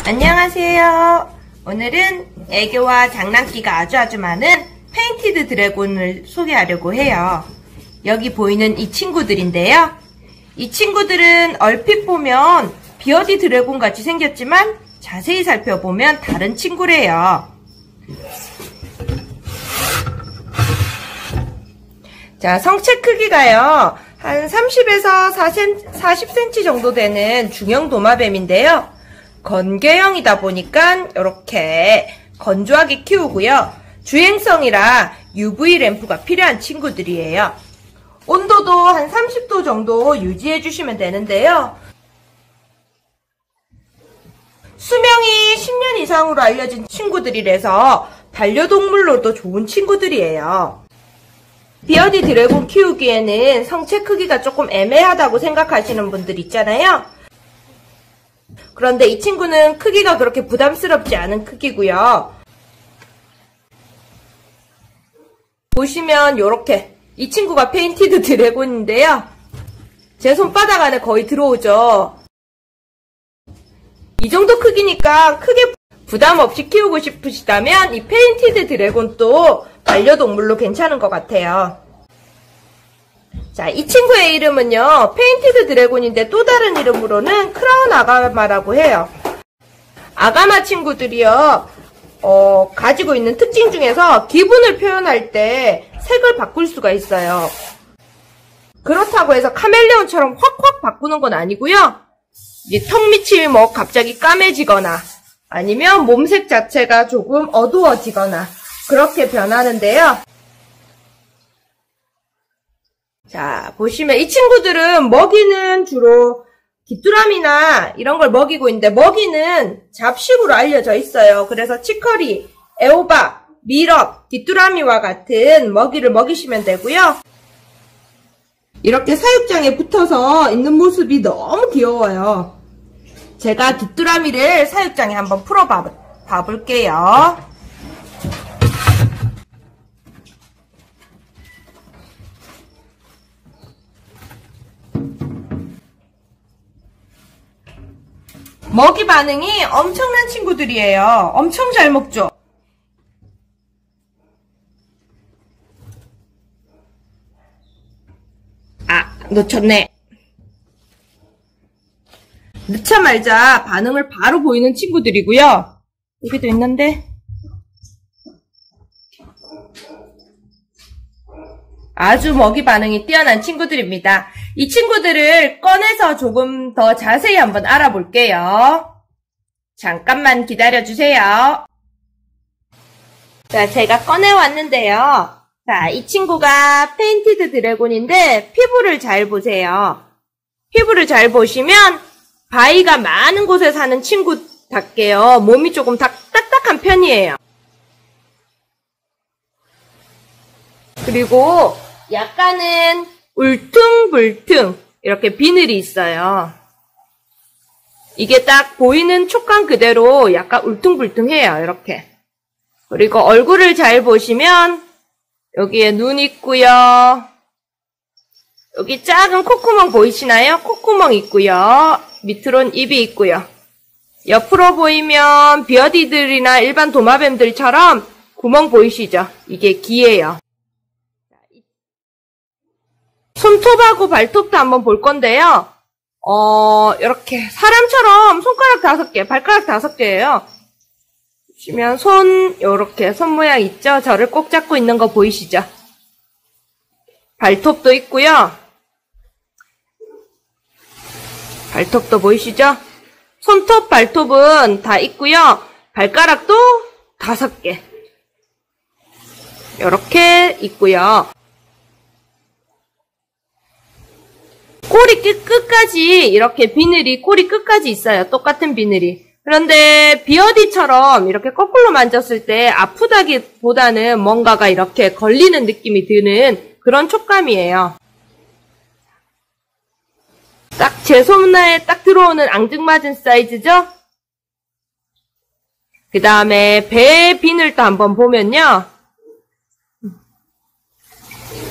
안녕하세요. 오늘은 애교와 장난기가 아주 많은 페인티드 드래곤을 소개하려고 해요. 여기 보이는 이 친구들인데요. 이 친구들은 얼핏 보면 비어디 드래곤 같이 생겼지만 자세히 살펴보면 다른 친구래요. 자, 성체 크기가요. 한 30에서 40cm 정도 되는 중형 도마뱀인데요. 건개형이다 보니까 이렇게 건조하게 키우고요. 주행성이라 UV 램프가 필요한 친구들이에요. 온도도 한 30도 정도 유지해 주시면 되는데요. 수명이 10년 이상으로 알려진 친구들이라서 반려동물로도 좋은 친구들이에요. 비어디 드래곤 키우기에는 성체 크기가 조금 애매하다고 생각하시는 분들 있잖아요. 그런데 이 친구는 크기가 그렇게 부담스럽지 않은 크기고요. 보시면 이렇게 이 친구가 페인티드 드래곤인데요. 제 손바닥 안에 거의 들어오죠. 이 정도 크기니까 크게 부담 없이 키우고 싶으시다면 이 페인티드 드래곤도 반려동물로 괜찮은 것 같아요. 자, 이 친구의 이름은요, 페인티드 드래곤인데 또 다른 이름으로는 크라운 아가마라고 해요. 아가마 친구들이요, 가지고 있는 특징 중에서 기분을 표현할 때 색을 바꿀 수가 있어요. 그렇다고 해서 카멜레온처럼 확확 바꾸는 건 아니고요. 이 턱 밑이 갑자기 까매지거나 아니면 몸색 자체가 조금 어두워지거나 그렇게 변하는데요. 자, 보시면 이 친구들은 먹이는 주로 귀뚜라미나 이런 걸 먹이고 있는데 먹이는 잡식으로 알려져 있어요. 그래서 치커리, 애호박, 밀업, 귀뚜라미와 같은 먹이를 먹이시면 되고요. 이렇게 사육장에 붙어서 있는 모습이 너무 귀여워요. 제가 귀뚜라미를 사육장에 한번 풀어 봐볼게요. 먹이 반응이 엄청난 친구들이에요. 엄청 잘 먹죠? 아, 놓쳤네. 넣자말자 반응을 바로 보이는 친구들이고요. 여기도 있는데 아주 먹이 반응이 뛰어난 친구들입니다. 이 친구들을 꺼내서 조금 더 자세히 한번 알아볼게요. 잠깐만 기다려주세요. 자, 제가 꺼내왔는데요. 자, 이 친구가 페인티드 드래곤인데 피부를 잘 보세요. 피부를 잘 보시면 바위가 많은 곳에 사는 친구답게요. 몸이 조금 딱딱한 편이에요. 그리고 약간은 울퉁불퉁 이렇게 비늘이 있어요. 이게 딱 보이는 촉감 그대로 약간 울퉁불퉁해요. 이렇게. 그리고 얼굴을 잘 보시면 여기에 눈 있고요. 여기 작은 콧구멍 보이시나요? 콧구멍 있고요. 밑으론 입이 있고요. 옆으로 보이면 비어디들이나 일반 도마뱀들처럼 구멍 보이시죠? 이게 귀예요. 손톱하고 발톱도 한번 볼 건데요. 이렇게 사람처럼 손가락 5개, 발가락 5개예요. 보시면 요렇게 손 모양 있죠? 저를 꼭 잡고 있는 거 보이시죠? 발톱도 있고요. 발톱도 보이시죠? 손톱, 발톱은 다 있고요. 발가락도 5개. 이렇게 있고요. 꼬리 끝까지 이렇게 비늘이 꼬리 끝까지 있어요. 똑같은 비늘이. 그런데 비어디처럼 이렇게 거꾸로 만졌을 때 아프다기보다는 뭔가가 이렇게 걸리는 느낌이 드는 그런 촉감이에요. 딱 제 손에 딱 들어오는 앙증맞은 사이즈죠? 그 다음에 배 비늘도 한번 보면요.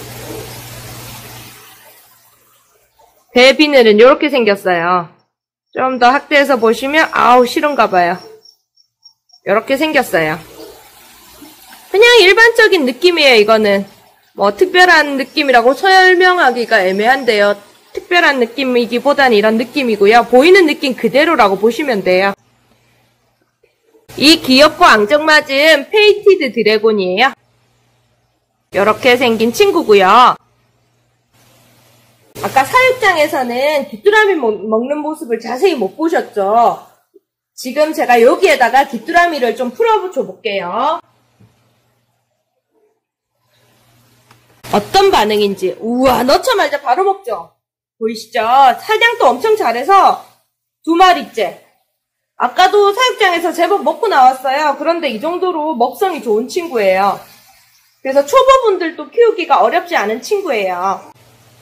배 비늘은 이렇게 생겼어요. 좀 더 확대해서 보시면 아우 싫은가 봐요. 이렇게 생겼어요. 그냥 일반적인 느낌이에요. 이거는 뭐 특별한 느낌이라고 설명하기가 애매한데요. 특별한 느낌이기보다는 이런 느낌이고요. 보이는 느낌 그대로라고 보시면 돼요. 이 귀엽고 앙증맞은 페인티드 드래곤이에요. 이렇게 생긴 친구고요. 아까 사육장에서는 귀뚜라미 먹는 모습을 자세히 못 보셨죠? 지금 제가 여기에다가 귀뚜라미를 좀 풀어줘 볼게요. 어떤 반응인지. 우와, 넣자마자 바로 먹죠? 보이시죠? 사냥도 엄청 잘해서 2마리째. 아까도 사육장에서 제법 먹고 나왔어요. 그런데 이 정도로 먹성이 좋은 친구예요. 그래서 초보분들도 키우기가 어렵지 않은 친구예요.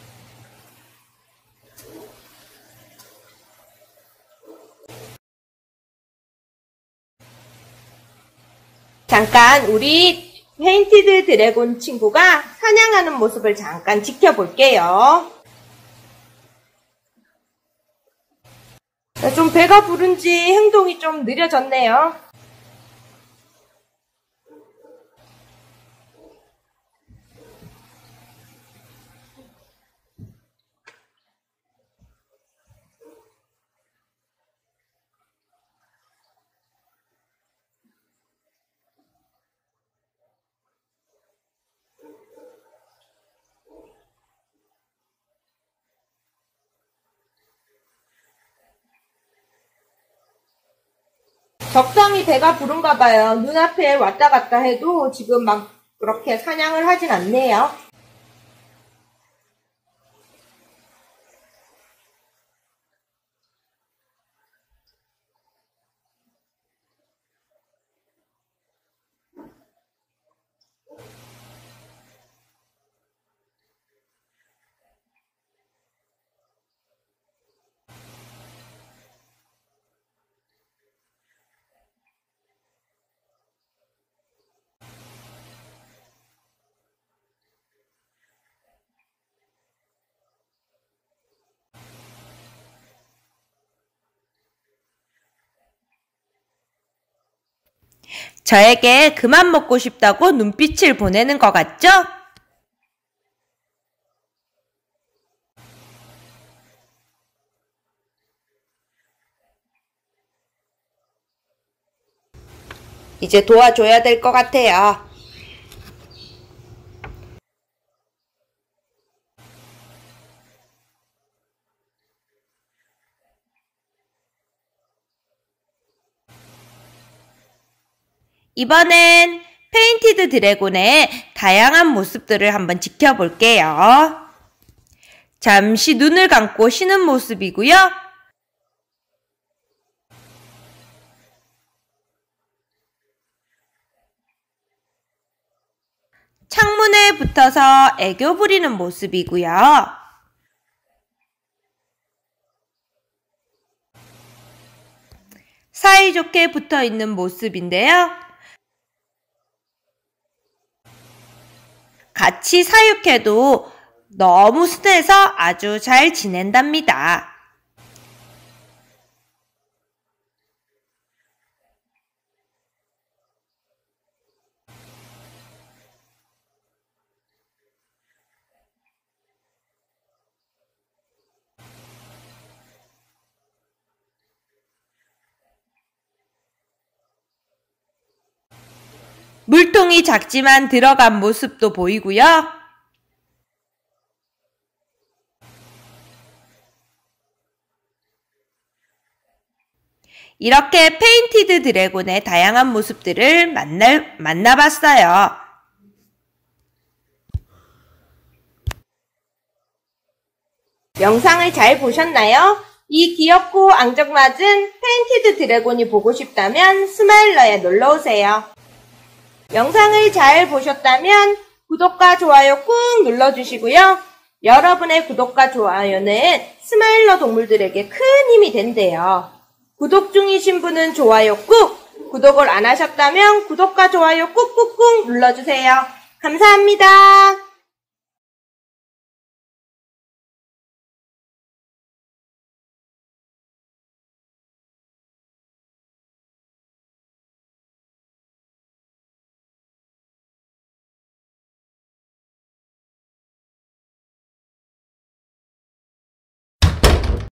잠깐 우리 페인티드 드래곤 친구가 사냥하는 모습을 잠깐 지켜볼게요. 좀 배가 부른지 행동이 좀 느려졌네요. 적당히 배가 부른가 봐요. 눈앞에 왔다 갔다 해도 지금 막 그렇게 사냥을 하진 않네요. 저에게 그만 먹고 싶다고 눈빛을 보내는 것 같죠? 이제 도와줘야 될 것 같아요. 이번엔 페인티드 드래곤의 다양한 모습들을 한번 지켜볼게요. 잠시 눈을 감고 쉬는 모습이고요. 창문에 붙어서 애교 부리는 모습이고요. 사이좋게 붙어 있는 모습인데요. 같이 사육해도 너무 순해서 아주 잘 지낸답니다. 물통이 작지만 들어간 모습도 보이고요. 이렇게 페인티드 드래곤의 다양한 모습들을 만나봤어요. 영상을 잘 보셨나요? 이 귀엽고 앙증맞은 페인티드 드래곤이 보고 싶다면 스마일러에 놀러오세요. 영상을 잘 보셨다면 구독과 좋아요 꾹 눌러주시고요. 여러분의 구독과 좋아요는 스마일러 동물들에게 큰 힘이 된대요. 구독 중이신 분은 좋아요 꾹, 구독을 안 하셨다면 구독과 좋아요 꾹꾹꾹 눌러주세요. 감사합니다.